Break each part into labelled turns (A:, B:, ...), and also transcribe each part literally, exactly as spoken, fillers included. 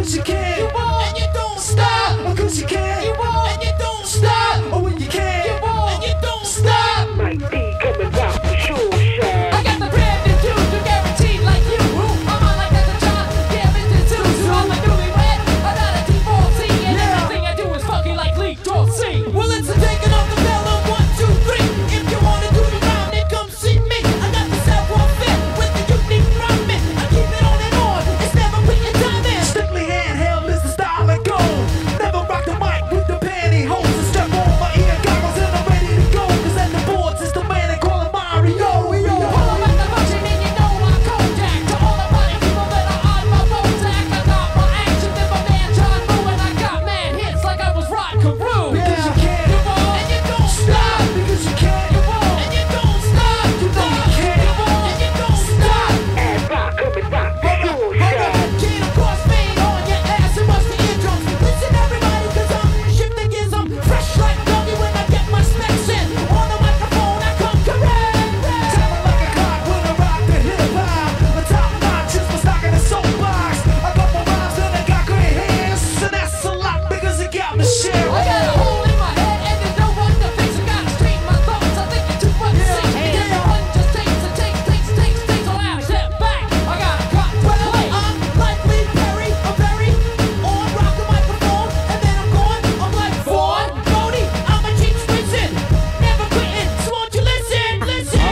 A: because you can, you won't, and you don't stop, because you can, you won't, and you don't stop, or when you can, you won't, and you don't stop.
B: Mike D coming rock the show shine.
A: I got the brand new dude, you guaranteed like you. I'm on like that's a job, yeah, Mister Two. So I'm a newlywed, I'm not a divorcee, and yeah. Everything I do is fucking like Lee Dorsey. Well, it's a taking off the bell on one, two, three. If you wanna do the round, then come see me. I got the savoir faire with the unique rhyming. I keep it on and on, it's never written time in. Strictly handheld is the style I go. Never rock the mic with the pantyhose. And strap on my ear goggles and I'm ready to go. Cause at the boards it's the man they call him Mario. Pull up at the function and you know I'm Kodak. To all the party people that are on my Bojack. I got more action than my man John Woo. And I got mad hits like I was Rod Carew. Because you can, you won't, and you don't stop. Because you can, you won't, and you don't stop. You know you can, you won't, and you don't stop.
B: And rock coming rock the show shine.
A: Can't of course fade on your ass and bust the eardrums. Listen everybody, cause I'm shifting gears. I'm fresh like doggy when I get my specs in. On the microphone I come correct. Time like a clock when I rock the hip hop. The top notch is my stock in the soapbox. I got my rhymes and I got great hands. And that's a lot because it got me sharing. I got a hole in my head and there's no one to fix. I gotta straighten my thoughts. I think you're too much sick. Because the one just takes and takes, takes, takes, takes a while. Step back. I got a cop to
C: Well,
A: play.
C: I'm like Lee Perry, I'm very on, rock the microphone, and then I'm gone. I'm like Vaughn, Bodie, I'm a cheap switching, never quitting. So won't you listen, listen?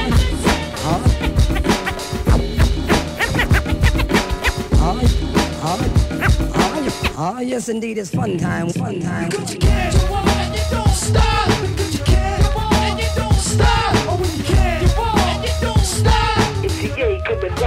D: Ah, yes, indeed, it's fun time, fun time.
A: Because you can, you won't, and you don't stop. Because you can, you won't, and you don't stop. Or when you can, you won't, and you don't stop.
B: It's the A coming rock